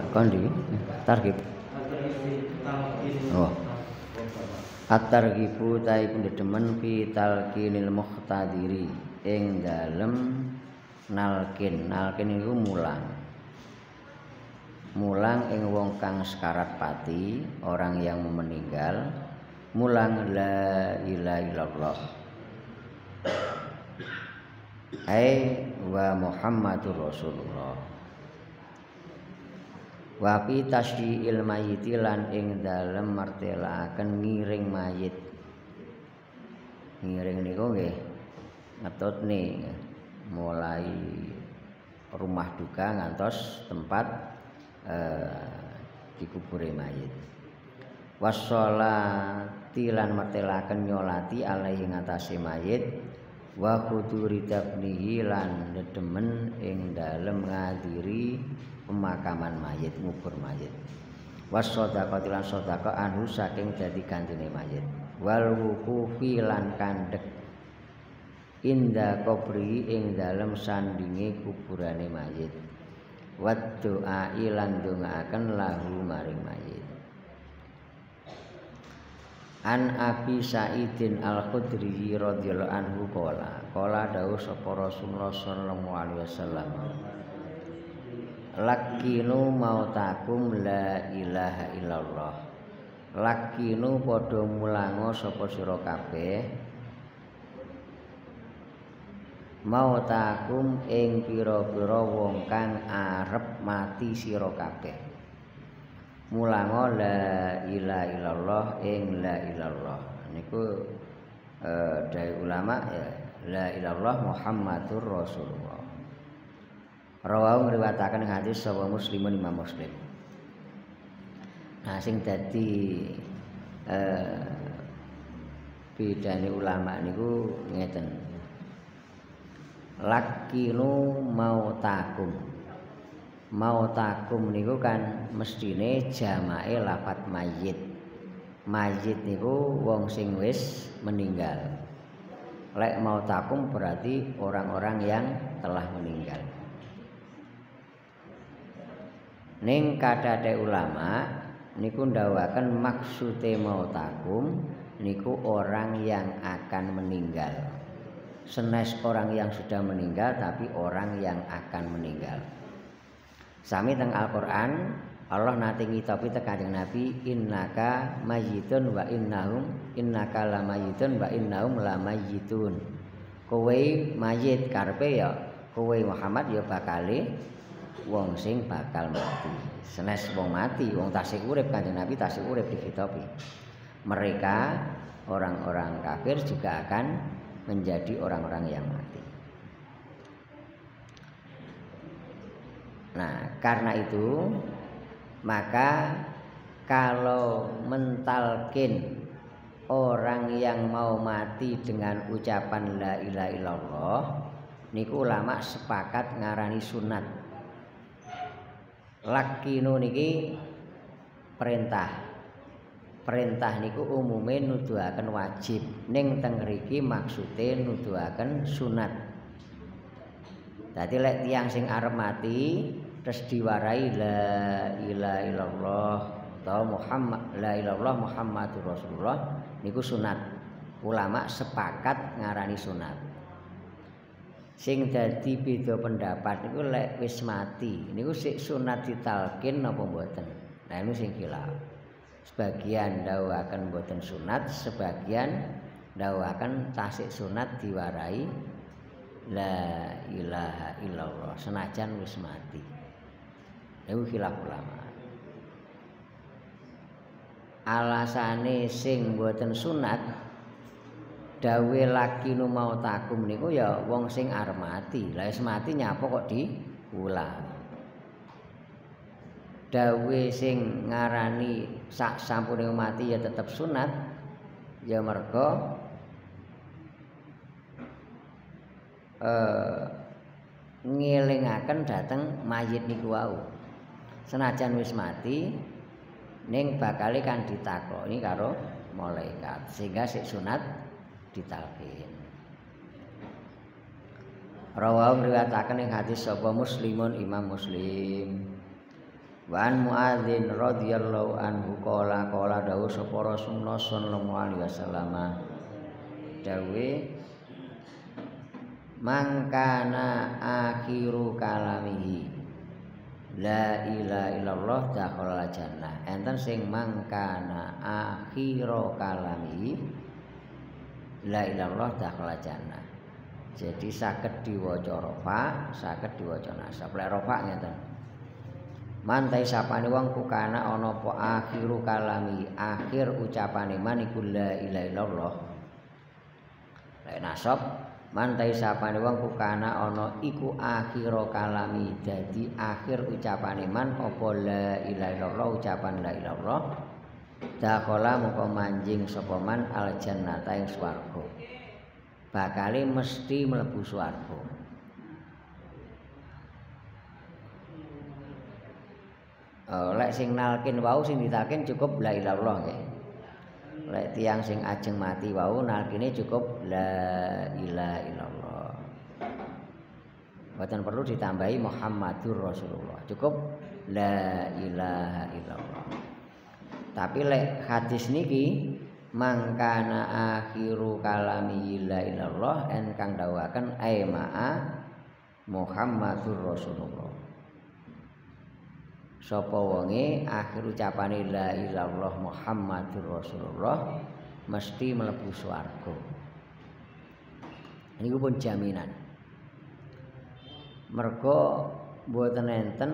kondi targhib. Oh. At-targhibu ta iku demen fi talqinil muqtadiri ing dalem nalkin iku mulang ing wong kang sekarat pati, orang yang meninggal, mulang la ilaha illallah ai wa Muhammadur Rasulullah. Wa fi tasyiil mayyiti lan ing dalem martelaaken ngiring mayit. Ngiring niku nggih ngetutne mulai rumah duka ngantos tempat dikubure mayit. Washolati lan martelaaken nyolati alaihi ngatasé mayit. Wa huduri dafnihi lan dedemen ing dalem ngadiri pemakaman mayit, ngubur mayit. Wassadaqati lan sedekah anhu saking dadi gantine mayit. Wal wuqufi lan kandhek inda kubri ing dalem sandinge kuburane mayit. Wad doa lan ndongaaken lahu maring mayit. An Abi Sa'idin Al-Khudri radhiyallahu anhu qala dawuh sapa Rasulullah sallallahu alaihi wasallam, lakinu mautakum la ilaha illallah. Lakinu padha mulango sapa sira kabeh mautakum ing pira-pira wong kang arep mati sira kabeh. Mulango la ilaha illallah ing la ilallah niku dari ulama ya, la ilallah Muhammadur Rasulullah. Rawahu ngriwayataken hadis sapa Muslimun Imam Muslim. Nah sing dadi bedane ulama niku ngeten. Lakinu mautakum niku kan mestine jamake lafat mayit. Mayit niku wong sing wis meninggal. Lek mautakum berarti orang-orang yang telah meninggal. Ning kadhate ulama niku ndawaken maksude mautakum niku orang yang akan meninggal. Senes orang yang sudah meninggal tapi orang yang akan meninggal. Sami teng Al-Qur'an Allah nate ngitopi teng Kanjeng Nabi innaka mayyitun wa innaka lamayyitun wa innahum lamayyitun. Kowe mayit karepe ya kowe Muhammad ya bakale wong sing bakal mati. Senes wong mati, wong tasih urip Kanjeng Nabi tasih urip dikitopi. Mereka orang-orang kafir juga akan menjadi orang-orang yang mati. Nah, karena itu maka kalau mentalkin orang yang mau mati dengan ucapan la ilaha illallah niku ulama sepakat ngarani sunat. Lakinu niki perintah. Perintah niku umume nuduhaken wajib, ning teng mriki maksude nuduhaken sunat. Dadi lek tiyang sing arep mati terus diwarai la ilaha illallah atau Muhammad la ilallah Muhammadur Rasulullah niku sunat. Ulama sepakat ngarani sunat. Sing dadi beda pendapat niku lek wis mati niku sik sunat ditalkin napa mboten. Nah niku sing khilaf. Sebagian dawuhaken mboten sunat, sebagian dawuhaken tasik sunat diwarai la ilaha illallah senajan wis mati. Niku khilaf ulama. Alasane sing mboten sunat dawe lakinu mautakum niku ya wong sing arep mati. Lah wis mati nyapa kok diulang. Dawe sing ngarani sak sampune mati ya tetep sunat ya merga ngelingaken dhateng mayit niku wau. Senajan wis mati ning bakale kan ditakoki karo malaikat sehingga sik sunat ditalkin. Rawahu riwayataken ing hadis sapa Muslimun Imam Muslim. Wa an Muadzin radhiyallahu anhu qala dawuh sapa Rasulullah sallallahu alaihi wasallam dawuh mangkana akhiru kalamihi la ilaha illallah dakhala jannah. Enten sing mangkana akhiru kalamihi la ilallah dakhala jannah. Jadi saged diwaca rafa, saged diwaca nasab. Lek rafa ngeten. Mantai sapane wong kukana ana apa akhiru kalami, akhir ucapane man iku la ilaha illallah. Lek nasab mantai sapane wong kukana ana iku akhiru kalami, dadi akhir ucapane man apa la ilaha illallah, ucapan la ilaha illallah. Dakhala moko manjing sapa man al jannata ing swarga. Bakale mesti mlebu swarga. Lek sing nalkin wau sing ditakin cukup la ilaha illallah nggih. Lek tiyang sing ajeng mati wau nalkine cukup la ilaha illallah. Mboten perlu ditambahi Muhammadur Rasulullah. Cukup la ilaha illallah. Tapi lek hadis niki mangkana akhiru kalami la ilallah engkang dawaken aimaa Muhammadur Rasulullah. Sapa wonge akhir ucapane la ilallah Muhammadur Rasulullah mesti mlebu swarga. Niku pun jaminan. Mergo mboten enten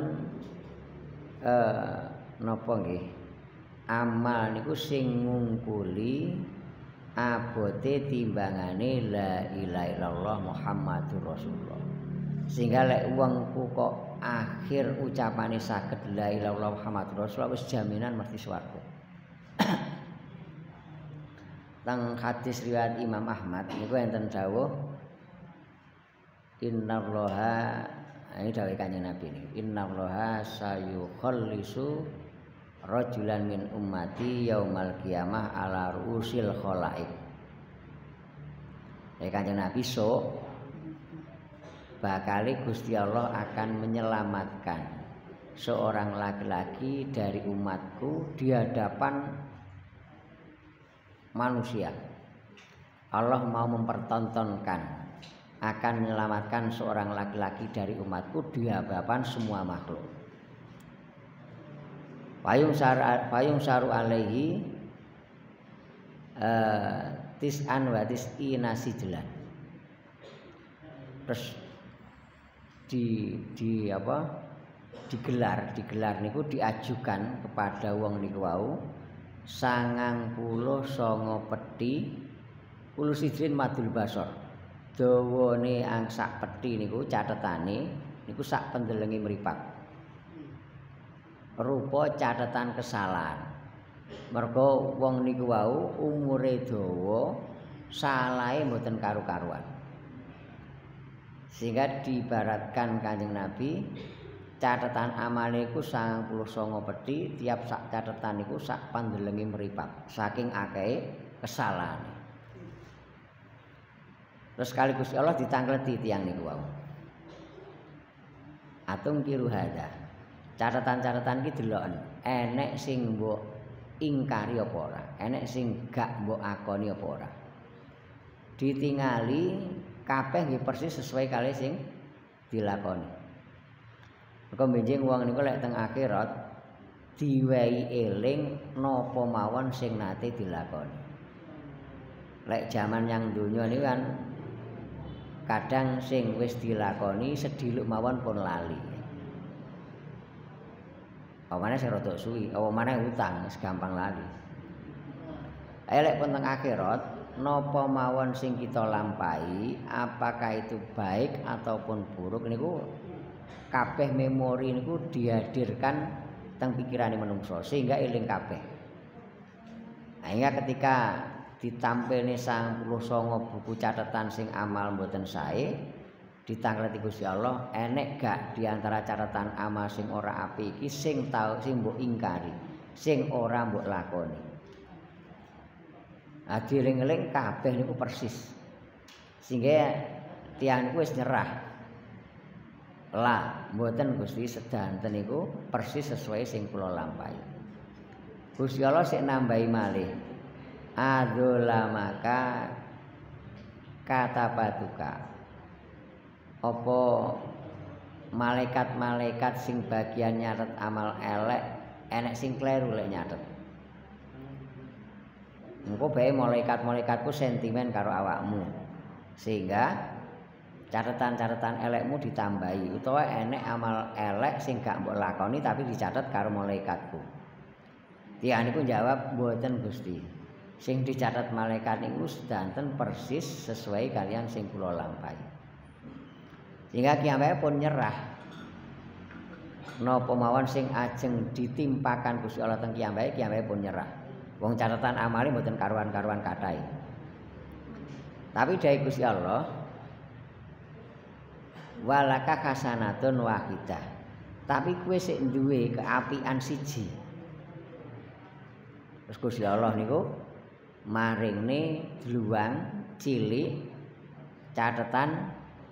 napa nggih amal niku sing ngungkuli abote timbangane la ilaha illallah Muhammadur Rasulullah. Sehingga lek wong ku kok akhir ucapane saged la ilaha illallah Muhammadur Rasulullah wis jaminan mesti swarga. Teng hadis riwayat Imam Ahmad niku enten dawuh innallaha ini dawuh Kanjeng Nabi niku innallaha sayukhallisu rajulan min ummati yaumal qiyamah ala ru'usil khalaik. Kanjeng Nabi sok bakali Gusti Allah akan menyelamatkan seorang laki-laki dari umatku di hadapan manusia. Allah mau mempertontonkan akan menyelamatkan seorang laki-laki dari umatku di hadapan semua makhluk. Payung saru alaihi tis'an wa tis'ina sijlan. Terus digelar niku diajukan kepada wong niku wau 99 peti ulu sidrin madul basor. Dawane sak peti niku catetane niku sak pendelengi mripat. Rupa catatan kesalahan. Mergo wong niku wau umure dawa, salahe mboten karu-karuan. Sehingga diibaratkan Kanjeng Nabi catatan amale iku 99 peti, tiap sak catatan niku sak pandelengi mripat, saking akehe kesalahan. Terus kali Gusti Allah ditangkleti tiyang niku wau. Atung kiru hada. Catatan-catatan iki deloken, enek sing mbok ingkari apa ora, enek sing gak mbok akoni apa ora. Ditingali kabeh nggih persis sesuai kali sing dilakoni. Mergo benjing wong niku lek teng akhirat diwehi eling napa mawon sing nate dilakoni. Lek jaman yang donya niku kan kadang sing wis dilakoni sedhiluk mawon pun lali. Apa maneh sing rada suwi, apa maneh utang wis gampang lali. Lek pun teng akhirat napa mawon sing kita lampahi, apakah itu baik ataupun buruk niku kabeh memori niku dihadirkan teng pikirane manungsa sehingga eling kabeh. Hingga ketika ditampilne 99 buku catatan sing amal mboten sae ditangkleti Gusti Allah, enek gak diantara catatan amal sing ora apik iki sing tau sing mbok ingkari, sing ora mbok lakoni. Dieling-eling kabeh niku persis. Sehingga tiyang niku wis nyerah. La mboten Gusti sedanten niku persis sesuai sing kula lampahi. Gusti Allah sik nambahi malih. Adzolamaka kata patuka. Apa malaikat-malaikat sing bagian nyatet amal elek enek sing kleru lek nyatet. Engko bae malaikat-malaikatku sentimen karo awakmu. Sehingga catatan-catatan elekmu ditambahi utawa enek amal elek sing gak mbok lakoni tapi dicatat karo malaikatku. Tiyang niku jawab mboten Gusti. Sing dicatat malaikat niku sedanten persis sesuai kalian sing kula lampahi. Sehingga kiambae pun nyerah. Napa mawon sing ajeng ditimpakan Gusti Allah teng kiambae pun nyerah. Wong catatan amale mboten karuan-karuan kathah. Tapi dari Gusti Allah walaka hasanatun wahidah. Tapi kowe sik duwe keapian siji. Terus Gusti Allah niku maringne dluwang cilik catatan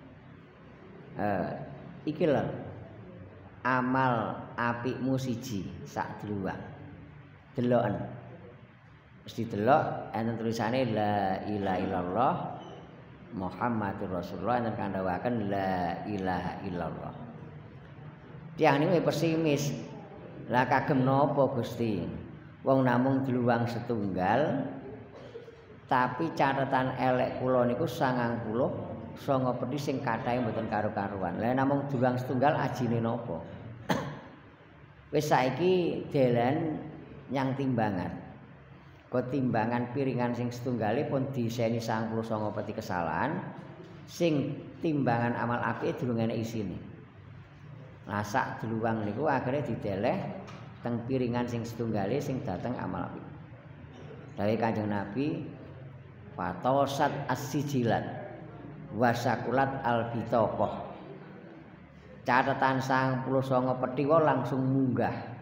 iki lho amal apikmu siji sak dluwang. Deloken. Mesti delok enten tulisane la ilaha illallah Muhammadur Rasulullah enten kandhawaken la ilaha illallah. Tiyang niku pesimis. Lah kagem napa Gusti? Wong namung dluwang setunggal tapi catatan elek kula niku 90 songo pedhi sing kathahe mboten karo-karuan. Lah namung dluwang setunggal ajine napa? Wis saiki dalan nyang timbangan. Timbangan piringan sing setunggale pun diseni 99 peti kesalahan sing timbangan amal apike durung enek isine. Lah sak dluwang niku akhire dideleh teng piringan sing setunggale sing dateng amal apik. Dawuh Kanjeng Nabi fatosat as-sijilat wasakulat al-bitaqah. Catatan 99 peti langsung munggah.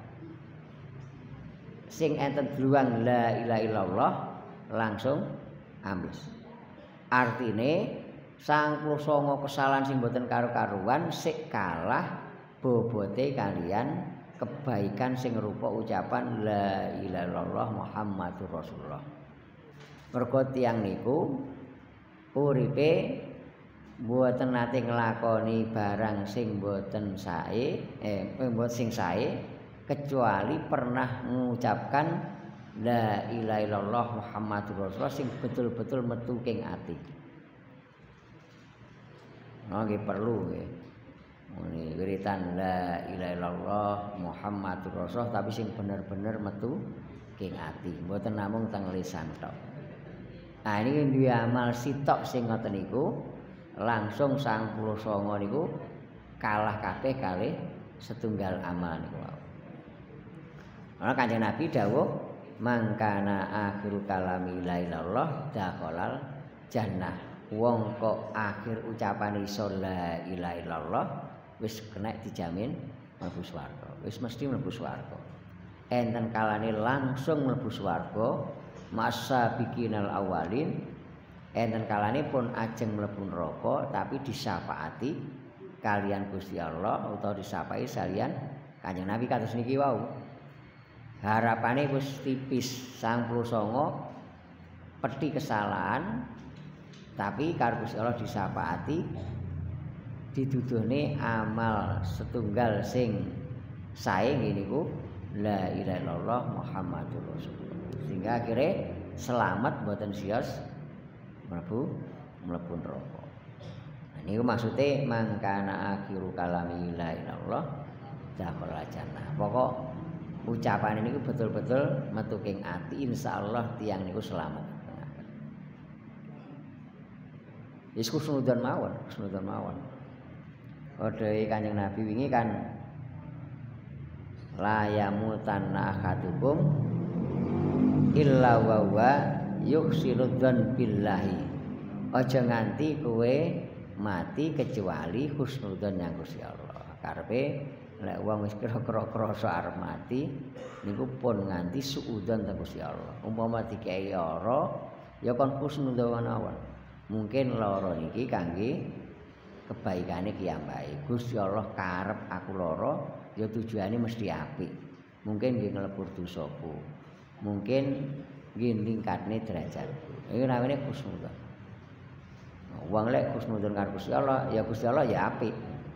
Sing enten dluwang la ilaha illallah langsung ambis. Artine 99 kesalahan sing boten karo-karuan sik kalah bobote kalian kebaikan sing rupa ucapan la ilaha illallah Muhammadur Rasulullah. Mergo tiyang niku uripe mboten nate nglakoni barang sing boten sae mboten sing sae kecuali pernah mengucapkan la ilaha illallah Muhammadur Rasulullah sing betul-betul metu king ati. Nggih perlu nggih. Muni wiritan la ilaha illallah Muhammadur Rasulullah tapi sing bener-bener metu king ati, mboten namung teng lisan tok. Nah ini duwe amal sitok sing ngoten niku langsung 99 niku kalah kabeh kalih setunggal amal niku. Ana Kanjeng Nabi dawuh mangkana akhiru kalami la ilallah dakhalal jannah. Wong kok akhir ucapan iso la ilaha illallah wis kena dijamin mlebu swarga. Wis mesti mlebu swarga. Enten kalane langsung mlebu swarga masa bikinal awalin. Enten kalane pun ajeng mlebu neraka tapi disyafaati kalian Gusti Allah utawa disyafaati salian Kanjeng Nabi kados niki wau. Harapane wis tipis 99 peti kesalahan tapi karo Gusti Allah disyafaati diduduhne amal setunggal sing sae niku la ilaha illallah Muhammadur Rasulullah. Sehingga akhirnya selamat mboten siyos mlebu neraka. Nah niku maksude mangkana akhiru kalami la ilaha illallah dakhala jannah. Pokok ucapan ini betul-betul metu king ati insyaallah tiyang niku selamat. Wis kusnudon mawon. Odhe Kanjeng Nabi wingi kan la yamutanna ahadukum illa wa huwa yuhsinudzan billahi. Aja nganti kowe mati kecuali husnudzon yang Gusti Allah. Karepe lek wong wis kira-kira krasa arep mati niku pun nganti suudzon teng Gusti Allah. Umpama dikei lara ya kon husnudzon mawon. Mungkin lara niki kangge kebaikane kiyambake. Gusti Allah karep aku lara ya tujuane mesti apik. Mungkin nggih nglebur dosaku. Mungkin nggih ningkatne derajatku. Iku namine husnudzon. Wong lek husnudzon karo Gusti Allah ya apik.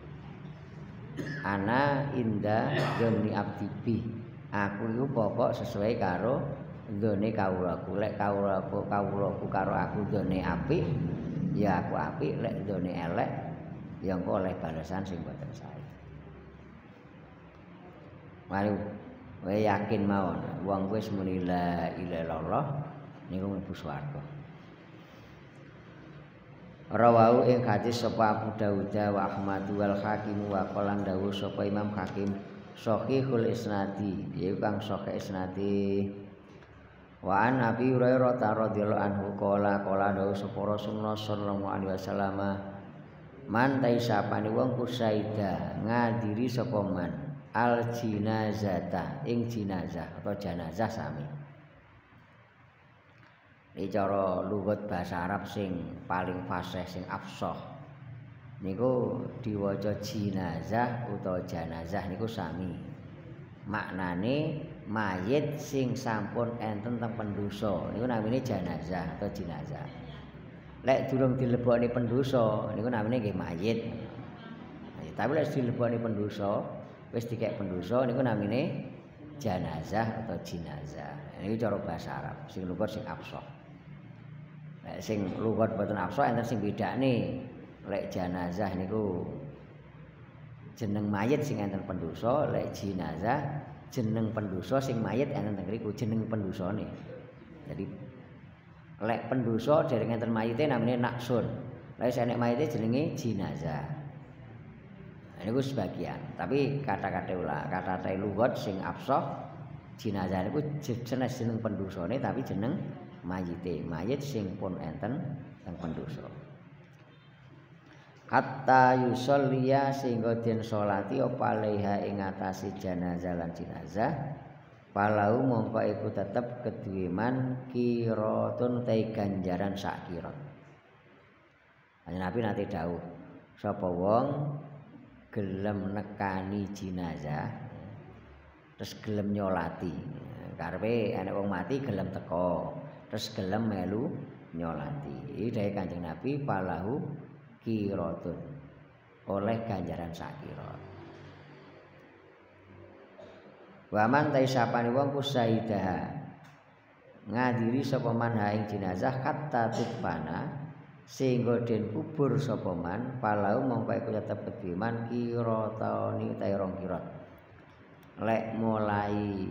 Ana inda dzonni abdi bi. Aku iku pokok sesuai karo dzone kawulaku. Lek kawulaku karo aku dzone apik, ya aku apik. Lek dzone elek, ya engko oleh balasan sing boten sae. Mari kowe yakin mawon, wong wis muni la ilaha illallah niku mlebu swarga. Rawahu ing hadis sapa Abu Dawud wa Ahmad wal Hakim wa qalan dawuh sapa Imam Hakim sahihul isnadi yaiku kang sahih isnadi. Wa an Abi Hurairah radhiyallahu anhu qala dawuh sapa Rasulullah sallallahu alaihi wasallam man taisapane wong kusaida ngadiri sapa man al jinazata ing jinazah atau janazah sami. Iki cara lugat bahasa Arab sing paling fasih sing afsah. Niku diwaca jinazah utawa janazah niku sami. Maknane mayit sing sampun enten teng pendosa niku namine janazah atau jinazah. Lek durung dilebokne pendosa niku namine nggih mayit. Tapi lek dilebokne pendosa wis dikek pendosa niku namine janazah atau jinazah. Niku cara bahasa Arab sing lugat sing afsah. Lek sing lugat boten afsah enten sing bedane. Lek janazah niku jeneng mayit sing enten pendosa, lek jinazah jeneng pendosa sing mayit enten teng mriku jeneng pendosane. Jadi lek pendosa dereng enten mayite namine naksun. Lek enek mayite jenenge jinazah. Nah, niku sebagian. Tapi kata-kata lugat sing afsah jinazah niku jeneng pendosane tapi jeneng mayite, mayit sing pun enten teng pendosa. Hatta yusolliya sehingga den salati apa alaiha ing atase janazah lan jinazah palau mongko iku tetep keduwe man kiratun te ganjaran sak kirat. Nabi nate dawuh sapa wong gelem nekani jinazah terus gelem nyolati. Karepe enek wong mati gelem teko terus gelem melu nyolati. Iki dawuh Kanjeng Nabi palahu kiratun oleh ganjaran sakirat. Waman taisapane wong kusaidah ngadiri sapa man ha ing jenazah hatta tutbana sehingga den kubur sapa man palau mongko iku tetep kedhe man kiratani ta rong kirat. Lek mulai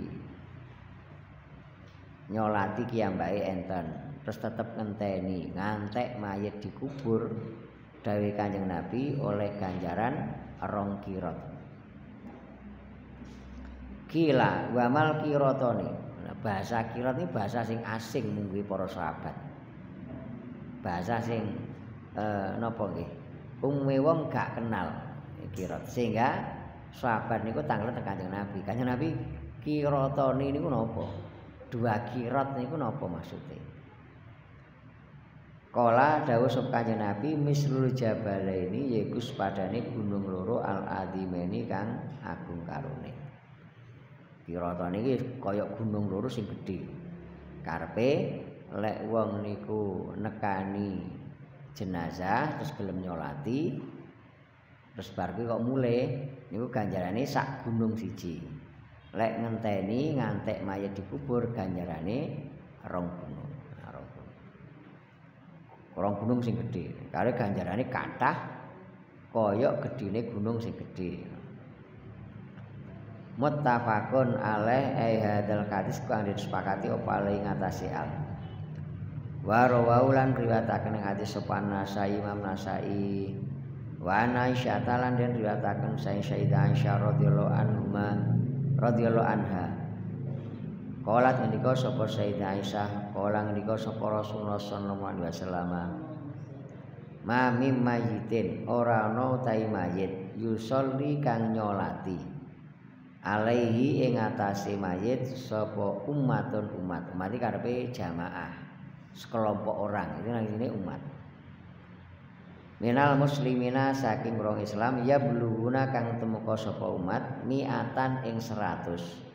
nyolati kiyambake enten terus tetep ngenteni ngantek mayit dikubur dawuh Kanjeng Nabi oleh ganjaran rong kirat. Kila wamal kiratone. Nah, bahasa kirat ini bahasa sing asing mungguh para sahabat. Bahasa sing napa nggih? Umume wong gak kenal kirat. Sehingga sahabat niku tanglet Kanjeng Nabi. Kanjeng Nabi kiratone niku napa? 2 kirat niku napa maksude? Kala dawuh sapa Kanjeng Nabi mislul jabalaini yaiku sepadane gunung loro al-adhimeni kang agung karone. Kiratane iki kaya gunung loro sing gedhe. Karepe lek wong niku nekani jenazah terus gelem nyolati terus bar kuwi kok mule niku ganjarane sak gunung siji. Lek ngenteni ngantek mayit dikubur ganjarane rong gunung. Rong gunung sing gedhe. Kare ganjarane kathah kaya gedhene gunung sing gedhe. Muttafaqun alaih ai hadzal hadis kang disepakati apa ali ngatasi al. Wa rawaulan riwayataken hadis sopan Nasai Imam Nasai. Wa Aisyah lan den riwayataken Sayyidah Aisyah radhiyallahu anha. Qalat ngendika sapa Sayyidah Aisyah, qala ngendika sapa Rasulullah sallallahu alaihi wasallam. Ma mim mayitin ora ana utahe mayit yusolli kang nyolati. Alaihi ing atase mayit sapa ummatun umat. Umat iki karepe jamaah, sekelompok orang. Itu namanya umat. minal muslimina saking wong Islam ya bluhuna kang tumeka sapa umat mi'atan ing 100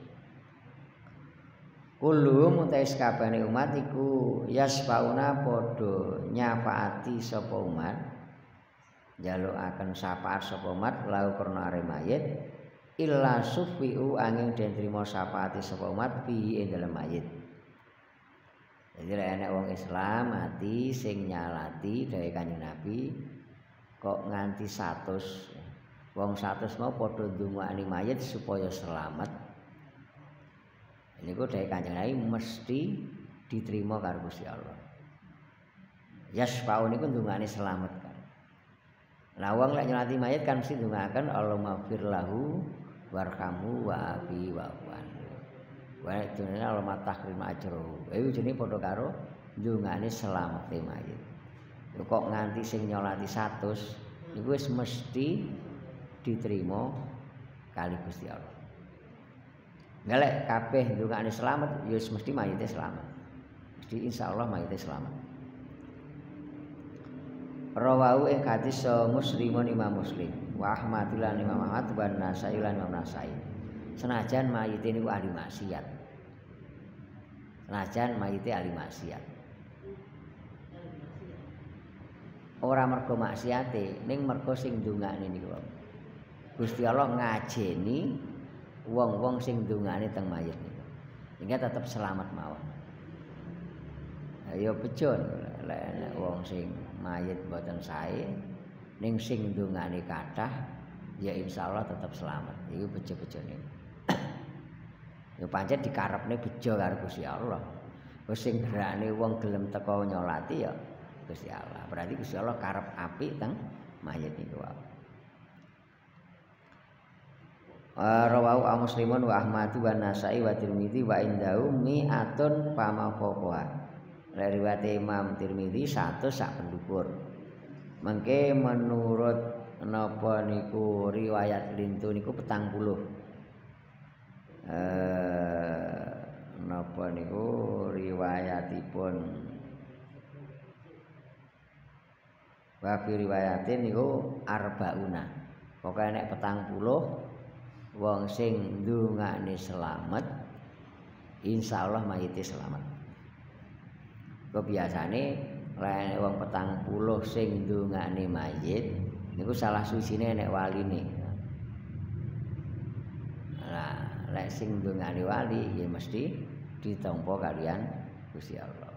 kulluhum utai sakabehane umat iku yasfauna padha nyafaati sapa umat njalukaken syafaat sapa umat lau karena are mayit illa sufiu angin den trima syafaati sapa umat fi ing dalem mayit. Jadi lek enek wong Islam mati sing nyalati dawuh Kanjeng Nabi kok nganti 100 wong 100 mau padha ndongakni mayit supaya selamat. Niku dawuh Kanjeng Nabi mesti diterima karo Gusti Allah. Yasfa'u niku ndongakne selamat kan. Lah wong lek nyolati mayit kan mesti ndongaaken Allahumma fir lahu warhamhu wa afi wa wan. Wa jenenge Allahumma tahrim ajruhu. Iku jenenge padha karo ndongakne selamate mayit. Kok nganti sing nyolati 100 niku wis mesti diterima kali Gusti Allah. Ngelek kabeh ndongakne selamat ya mesti mayite selamat. Mesti insyaallah mayite selamat. Rawahu ing hadis Muslimun Imam Muslim wa Ahmad lan Imam Ahmad wa Nasai lan Imam Nasai. Senajan mayite niku ahli maksiat. Senajan mayite ahli maksiat. Ora mergo maksiate ning mergo sing ndongakne niku. Gusti Allah ngajeni wong-wong sing ndongakne teng mayit niku. Sehingga tetep selamat mawon. Ya bejo lek wong sing mayit mboten sae ning sing ndongakne kathah ya insyaallah tetep selamat. Iku bejo-bejone. Ya pancen dikarepne bejo karo Gusti Allah. Wis sing gerakne wong gelem teka nyolati ya Gusti Allah. Berarti Gusti Allah karep apik teng mayit niku wae. Rawahu Muslimun wa Ahmad wa Nasai wa Tirmidzi wa indahu mi'atun pamafaqah. Riwayat Imam Tirmidzi 100 sak pendukur. Mengke menurut napa niku riwayat lintu niku 40. Napa niku riwayatipun wa fi riwayatin niku arbauna. Pokoke nek 40 wong sing ndongakne selamat insyaallah mayite selamat. Kok biasane lek wong 40 sing ndongakne mayit niku salah sucisine nek waline. Nah, lek sing ndongakne wali ya mesti ditampa kalian Gusti Allah.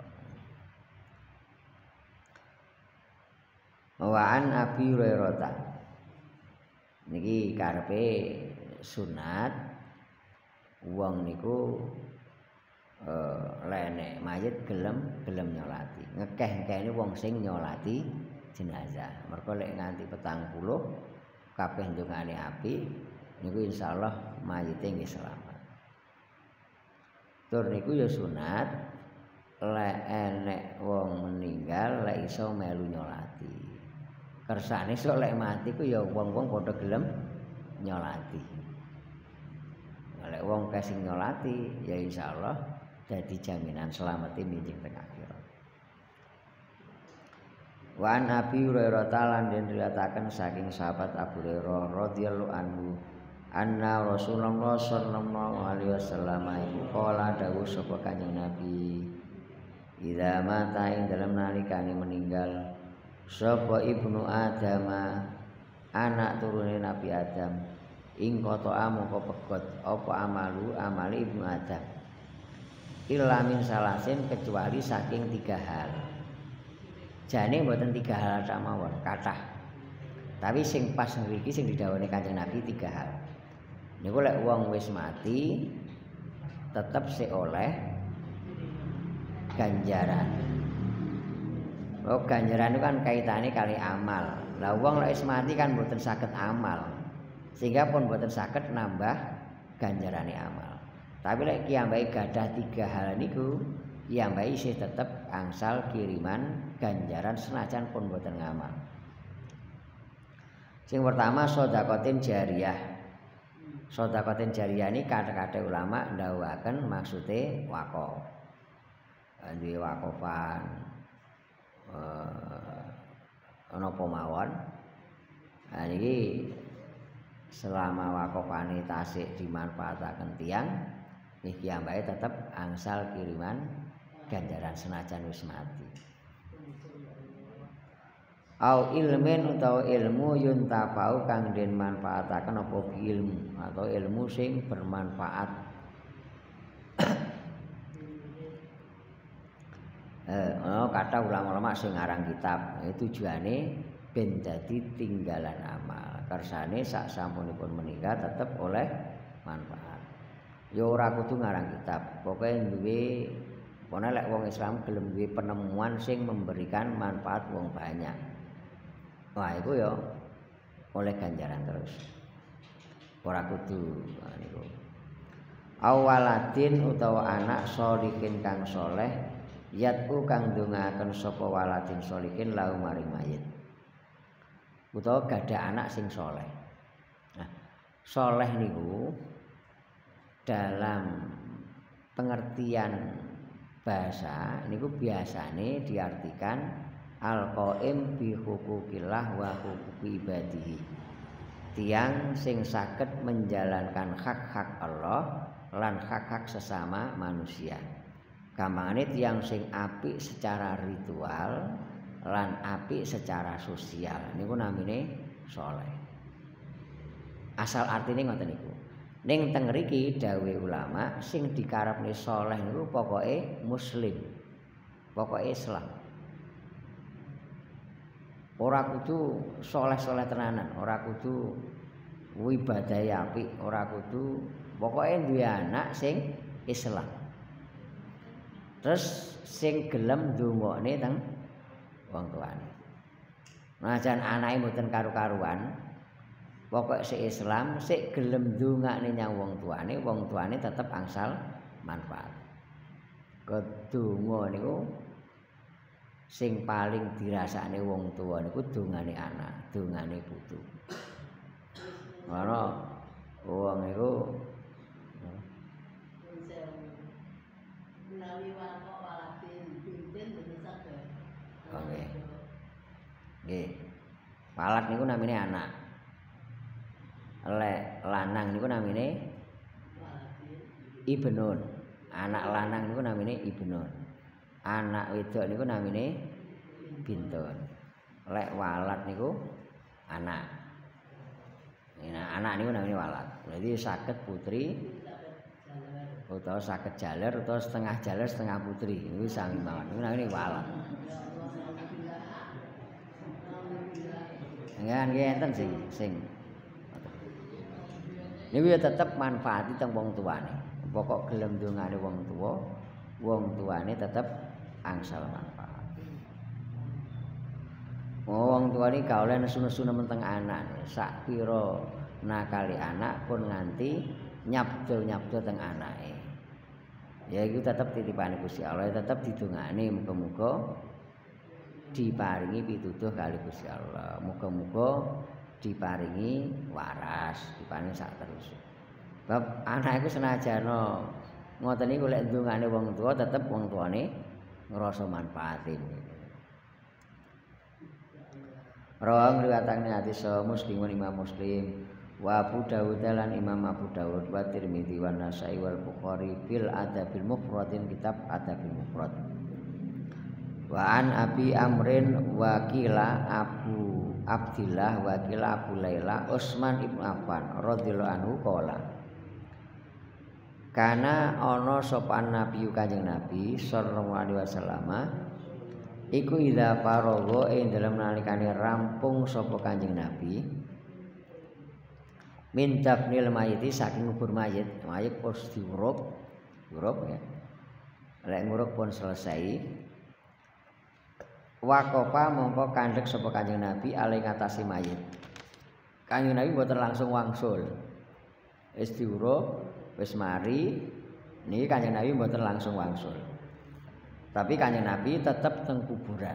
Wa an Abi Hurairah. Niki karepe sunat wong niku lek mayit gelem nyolati. Ngekeh-ngekehne wong sing nyolati jenazah. Mergo lek nganti 40 kabeh ndongane apik niku insyaallah mayite nggih selamat. Tur niku ya sunat lek enek wong meninggal lek iso melu nyolati. Kersane sok lek mati ku ya wong-wong padha gelem nyolati. Lek wong kasing nyolati ya insyaallah dadi jaminan selamate minjing teng akhirat. Wa an Abi Hurairah lan den riwayataken saking sahabat Abu Hurairah radhiyallahu anhu anna Rasulullah sallallahu alaihi wasallam iku kala dawuh sapa Kanjeng Nabi idza mata ing dalem nalikane meninggal sapa ibnu Adam anak turune Nabi Adam ing qata'a moko pegot apa amali ibnu Adam illa min salasin kecuali saking 3 hal. Jane mboten 3 hal sak mawon kathah. Tapi sing pas ngriki sing didhawuhi Kanjeng Nabi 3 hal. Niku lek wong wis mati tetep sik oleh ganjaran. Oh ganjaran itu kan kaitane kali amal. Lah wong lek wis mati kan mboten saged amal. Sehingga pun mboten saged nambah ganjarane amal. Tapi lek kiyambake gadah 3 hal niku, kiyambake isih tetep angsal kiriman ganjaran senajan pun mboten ngamal. Sing pertama sedekatin jariyah. Sedekatin jariyah ini kadang-kadang ulama ndhawuhaken maksude wakaf. Duwe wakofan napa mawon. Nah niki selama wakofane tasik dimanfaataken tiyang niki ambake tetep angsal kiriman ganjaran senajan wis mati. Au ilmin utawa ilmu yuntafau kang den manfaataken apa ilmu atau ilmu sing bermanfaat. Kata ulama-ulama sing ngarang kitab tujuane ben dadi tinggalan amal. Kersane sak sampunipun menika tetep oleh manfaat. Ya ora kudu ngarang kitab, pokoke duwe pokoknya lek wong Islam gelem duwe penemuan sing memberikan manfaat wong banyak. Wah iku ya oleh ganjaran terus. Ora kudu niku. Awaladin utawa anak sholihin kang soleh yatku kang ndongaaken sapa waladin sholihin lahu maring mayit. Utawa gadah anak sing soleh. Nah, soleh niku dalam pengertian bahasa niku biasane diartikan al-qaim bi huquqillah wa huquqi ibadihi. Tiang sing saged menjalankan hak-hak Allah lan hak-hak sesama manusia. Gampangane tiang sing apik secara ritual lan apik secara sosial niku namine saleh. Asal artine ngoten niku. Ning teng mriki dawuh ulama sing dikarepne saleh niku pokoke muslim. Pokoke Islam. Ora kudu saleh-saleh tenanan, ora kudu ibadahe apik, ora kudu pokoke duwe anak sing Islam. Terus sing gelem ndongakne teng wong tuane. Najan anake mboten karu-karuan, pokok si Islam sik gelem ndongakne nyang wong tuane tetep angsal manfaat. Kedonga niku sing paling dirasakne wong tua niku dongane anak, dongane putu. Ana wong iku menawi waqa walatin binten boten saged. Oke. Nggih. Walat niku namine anak. Lek lanang niku namine ibnun. Anak lanang niku namine ibnun. Anak wedok niku namine bintun. Lek walat niku anak. Nah, anak niku namine walat. Berarti saged putri utawa saged jaler utawa setengah jaler setengah putri. Niku sami mawon. Niku namine walat. Nggih enten sing niku ya tetep manfaati teng wong tuane. Pokok gelem dongane wong tuane tetep angsal manfaat. Wong tuane gak oleh nesu-nesu nemen anak. Sak pira nakali anak pun nganti nyabdul-nyabdul teng anake. Ya iku tetep titipane Gusti Allah, tetep didongakne muga-muga diparingi pituduh kali Gusti Allah. Muga-muga diparingi waras, diparingi sak terus. Bab anak iku senajana ngoten niku lek ndongane wong tua tetep wong tuane ngrasa manfaatin. Rawang riwayatane hadis Muslim Imam Muslim wa Abu Dawud lan Imam Abu Dawud wa Tirmidzi wa Nasa'i wal Bukhari fil Adabil Mufradin kitab Adabil Mufrad. Wa an Abi Amrin wa qila Abu Abdillah wa qila Abu Laila Utsman ibn Affan radhiyallahu anhu qala kana ana sapa Nabi Kanjeng Nabi sallallahu alaihi wasallam iku idza faragha ing dalem nalikane rampung sapa Kanjeng Nabi min dafnil mayiti saking ngubur mayit pos diuruk ya lek nguruk pun selesai waqafa mongko kandhek sapa Kanjeng Nabi ale ngatasi mayit. Kanjeng Nabi mboten langsung wangsul. Wis diuruk, wis mari, niki Kanjeng Nabi mboten langsung wangsul. Tapi Kanjeng Nabi tetep teng kuburan.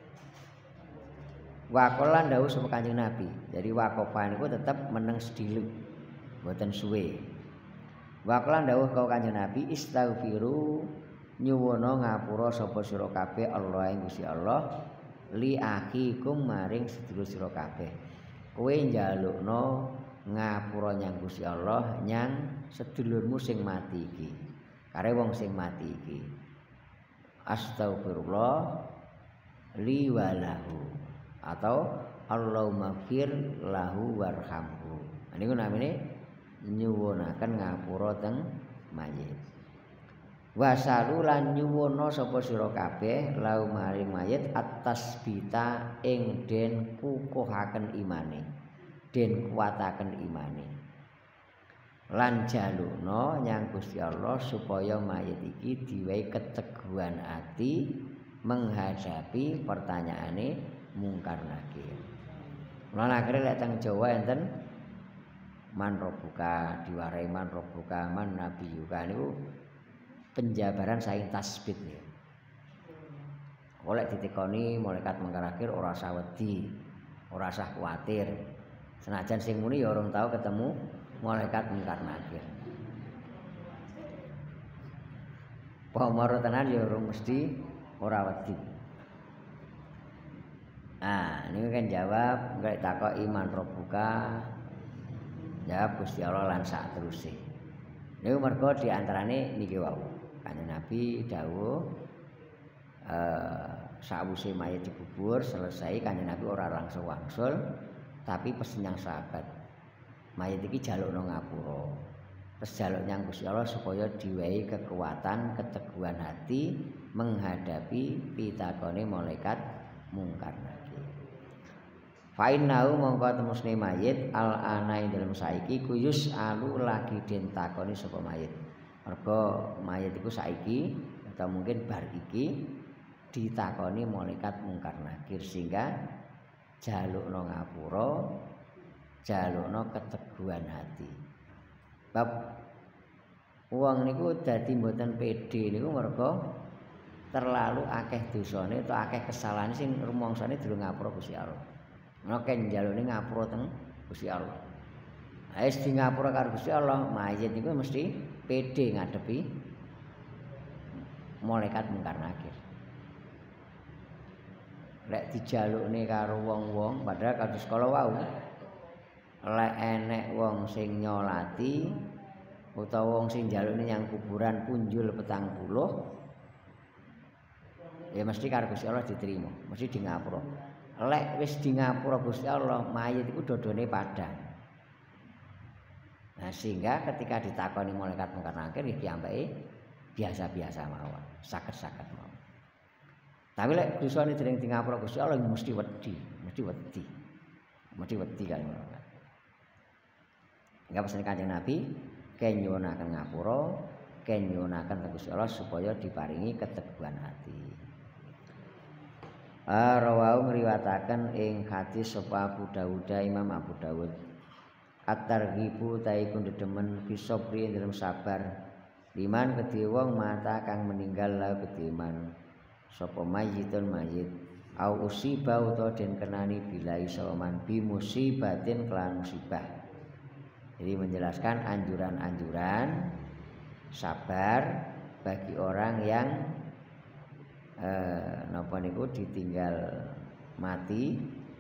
Waqala ndawuh sapa Kanjeng Nabi. Jadi waqafa niku tetep meneng sedilut. Mboten suwe. Waqala ndawuh ka Kanjeng Nabi istaghfiru nyuwuna ngapura sapa sira kabeh Allah ing Gusti Allah li akhikum maring sedulur sira kabeh. Kowe njalukno ngapura nyang Gusti Allah nyang sedulurmu sing mati iki. Kare wong sing mati iki. Astagfirullah li walahu atau Allahumma fir lahu warhamhu. Niku namine nyuwunaken ngapura teng mayit. Wasalu lan nyuwuna sapa sira kabeh lau maring mayit atas bita ing den kukuhaken imane, den kuwataken imane. Lan jalukna nyang Gusti Allah supaya mayit iki diwehi keteguhan ati menghadapi pertanyaane mungkar nakir. Lan akhire lek teng Jawa enten man robuka diwarai man robuka man nabiyuka niku penjabaran saing tasbih ya. Oleh ditekoni malaikat mungkar nakir ora usah wedi, ora usah kuwatir. Senajan sing muni ya urung tau ketemu malaikat mungkar nakir. Pamara tenan ya urung mesti ora wedi. Nah, ini kan jawab enggak takoki iman robuka. Jawab Gusti Allah lan sak teruse. Niku mergo diantarane niki wau. Kanjeng Nabi dawuh sawise mayit dikubur selesai Kanjeng Nabi ora langsung wangsul tapi pesen yang sahabat. Mayit iki jalukno ngapura. Terus jaluk nyang Gusti Allah supaya diwehi kekuatan, keteguhan hati menghadapi pitakone malaikat mungkar nakir. Fa innahu mongko temusne mayit al ana ing dalem saiki kuyus alu lagi den takoni sapa mayit. Mergo mayit iku saiki atau mungkin bar iki ditakoni malaikat mungkar nakir sehingga jalukno ngapura, jalukno keteguhan hati. Bab wong niku dadi mboten pede niku mergo terlalu akeh dosane utawa akeh kesalahane sing rumangsane durung ngapura Gusti Allah. Nek njalukne ngapura teng Gusti Allah. Wis di ngapura karo Gusti Allah, mayit niku mesti pede ngadepi malaikat mungkar nakir. Lek dijalukne karo wong-wong padahal kados kala wau. Lek enek wong sing nyolati utawa wong sing njalukne nyang kuburan punjul 40 ya mesti karo Gusti Allah diterima, mesti di ngapura. Lek wis di ngapura Gusti Allah, mayit iku dodone padhang. Nah, sehingga ketika ditakoni malaikat mungkar nakir iki ambeke biasa-biasa mawon, saged-saged mawon. Tapi lek dosane dereng di ngapura Gusti Allah mesti wedi, mesti wedi. Mesti wedi kali malaikat. Enggak pesen Kanjeng Nabi kenyuwunaken ngapura, kenyuwunaken Gusti Allah supaya diparingi keteguhan hati. Rawahu ngriwataken ing hadis sapa Abu Dawud Imam Abu Dawud. At-targhibu taiku dedemen bisabri dalam sabar liman kedhe wong mata kang meninggal la kediman sapa mayitun mayit au usiba utawa den kenani bila isoman bi musibatin kelan musibah. Jadi menjelaskan anjuran-anjuran sabar bagi orang yang napa niku ditinggal mati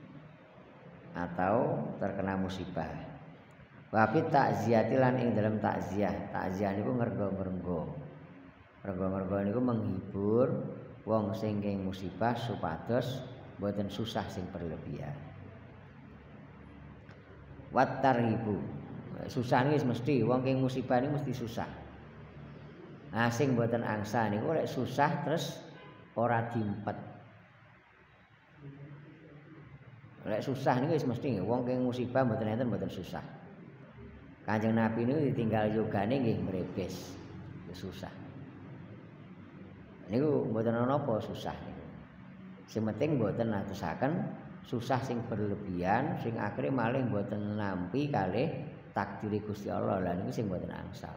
atau terkena musibah. Wabi takziati lan ing dalam takziah. Takziah niku ngergo-ngergo. Ngergo-ngergo niku menghibur wong sing keng musibah supados mboten susah sing berlebihan. Wattaribu. Susah niku mesti wong keng musibah niku mesti susah. Nah sing mboten angsa niku lek susah terus ora dimpet. Lek susah niku wis mesti wong keng musibah mboten enten mboten susah. Kanjeng Nabi niku ditinggal yogane nggih mrebes. Susah. Niku mboten ana apa susah niku. Sing penting mboten atesaken susah sing berlebihan sing akhire malih mboten nampi kalih takdire Gusti Allah. Lah niku sing mboten angsal.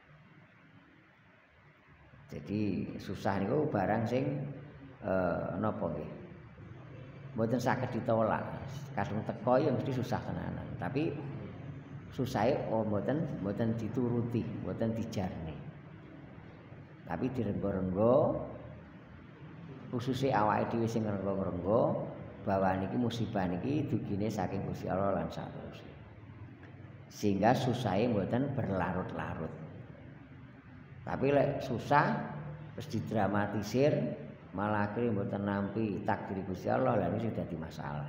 Jadi susah niku barang sing napa nggih. Mboten saged ditolak. Kadung teko ya mesti susah tenanan. Tapi susahe mboten dituruti, mboten dijarne. Tapi direnggo-renggo khususnya awake dhewe sing ngrenggo-ngrenggo bahwa niki musibah niki dugine saking Gusti Allah lan saterusé. Sehingga susahe mboten berlarut-larut. Tapi lek susah terus didramatisir malah akhirnya mboten nampi takdir Gusti Allah lha niku dadi masalah.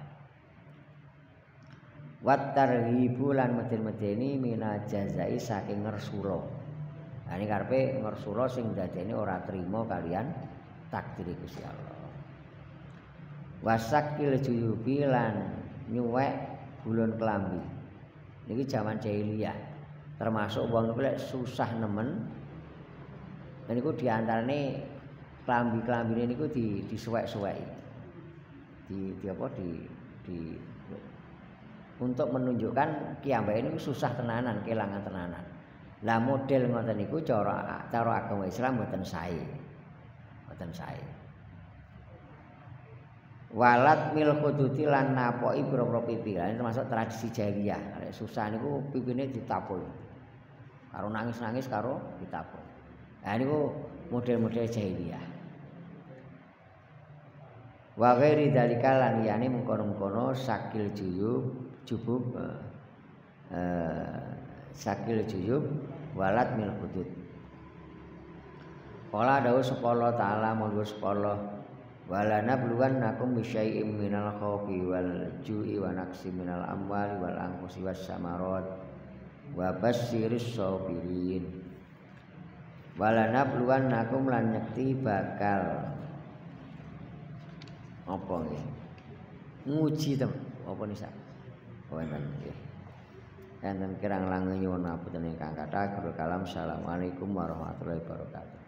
Wat tarhibu lan meden-medeni mina jazai saking ngersula. Nah ini karepe ngersula sing dadene ora trima kalian takdir Gusti Allah. Wasakil juyubi lan nyuwek bulun kelambi. Niki zaman jahiliyah. Termasuk wong niku lek susah nemen. Niku diantarane klambi-klambine niku disuwek-suweki. Di untuk menunjukkan kiambake niku susah tenanan, kelangan tenanan. Lah model ngoten niku cara agama Islam mboten sae. Mboten sae. Walat mil khuduti lan napoki pira-pira pipi. Lah termasuk tradisi jahiliyah. Nek susah niku pipine ditapul. Karo nangis-nangis karo ditapul. Lah niku model-model jahiliyah. Wa ghairi dzalika lan liyane mengkono-mengkono sakil jubub sakil juyub walat mil hudud. Qala dawuh sepala taala monggo sepala wala nabluwannakum bisyai'im minal khaufi wal ju'i wa naqsi minal amwali wal anfusi was samarat wa basyiris sabirin. Wala nabluwannakum lan nyekti bakal apa nggih nguji tem apa nisa wonten nggih enten kirang langkung nyuwun ngapunten ingkang kathah. Assalamualaikum warahmatullahi wabarakatuh.